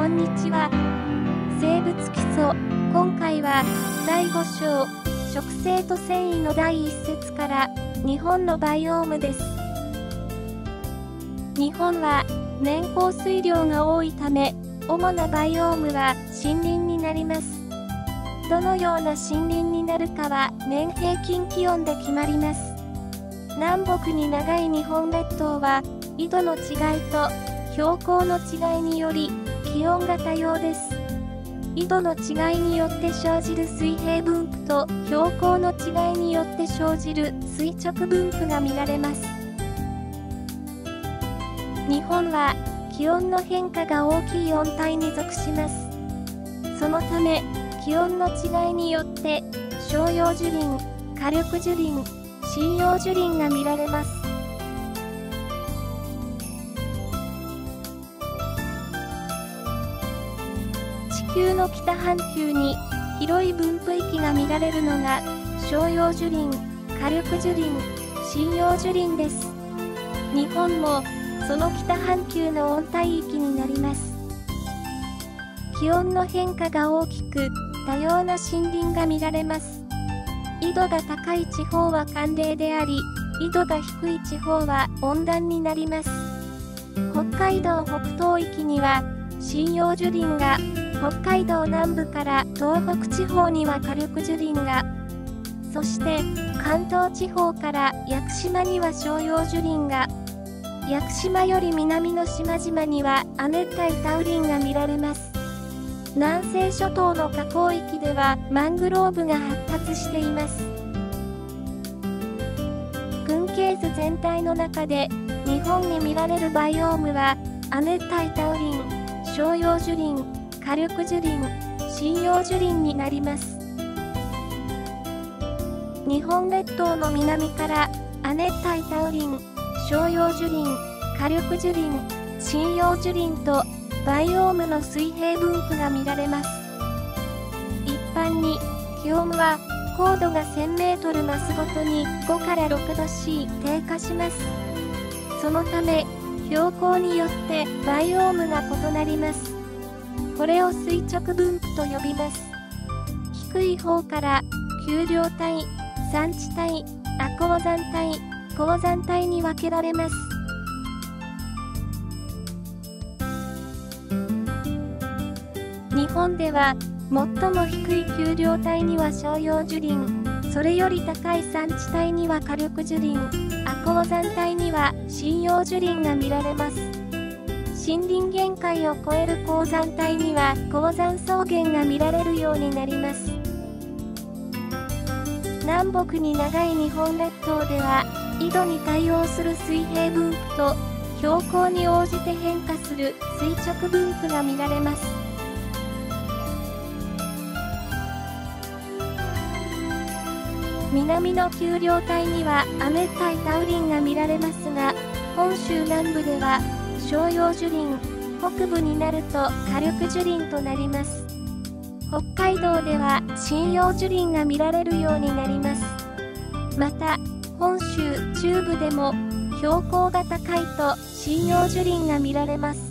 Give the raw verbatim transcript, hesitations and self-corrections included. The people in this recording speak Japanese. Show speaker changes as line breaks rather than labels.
こんにちは。生物基礎、今回はだいご章、植生と遷移のだいいっ節から日本のバイオームです。日本は年降水量が多いため、主なバイオームは森林になります。どのような森林になるかは年平均気温で決まります。南北に長い日本列島は緯度の違いと標高の違いにより気温が多様です。緯度の違いによって生じる水平分布と標高の違いによって生じる垂直分布が見られます。日本は気温の変化が大きい温帯に属します。そのため気温の違いによって照葉樹林、夏緑樹林、針葉樹林が見られます。地球の北半球に広い分布域が見られるのが照葉樹林、夏緑樹林、針葉樹林です。日本もその北半球の温帯域になります。気温の変化が大きく多様な森林が見られます。緯度が高い地方は寒冷であり、緯度が低い地方は温暖になります。北海道北東域には針葉樹林が、北海道南部から東北地方には夏緑樹林が、そして関東地方から屋久島には照葉樹林が、屋久島より南の島々には亜熱帯多雨林が見られます。南西諸島の河口域ではマングローブが発達しています。群系図全体の中で日本に見られるバイオームは亜熱帯多雨林、照葉樹林、夏緑樹林、針葉樹林になります。日本列島の南から亜熱帯多雨林、照葉樹林、夏緑樹林、針葉樹林とバイオームの水平分布が見られます。一般に気温は高度がせんメートル増すごとにごからろくど C 低下します。そのため標高によってバイオームが異なります。これを垂直分布と呼びます。低い方から丘陵帯、山地帯、亜高山帯、高山帯に分けられます。日本では最も低い丘陵帯には照葉樹林、それより高い山地帯には夏緑樹林、亜高山帯には針葉樹林が見られます。森林限界を超える高山帯には高山草原が見られるようになります。南北に長い日本列島では緯度に対応する水平分布と標高に応じて変化する垂直分布が見られます。南の丘陵帯には亜熱帯多雨林が見られますが、本州南部では照葉樹林、北部になると夏緑樹林となります。北海道では針葉樹林が見られるようになります。また、本州中部でも標高が高いと針葉樹林が見られます。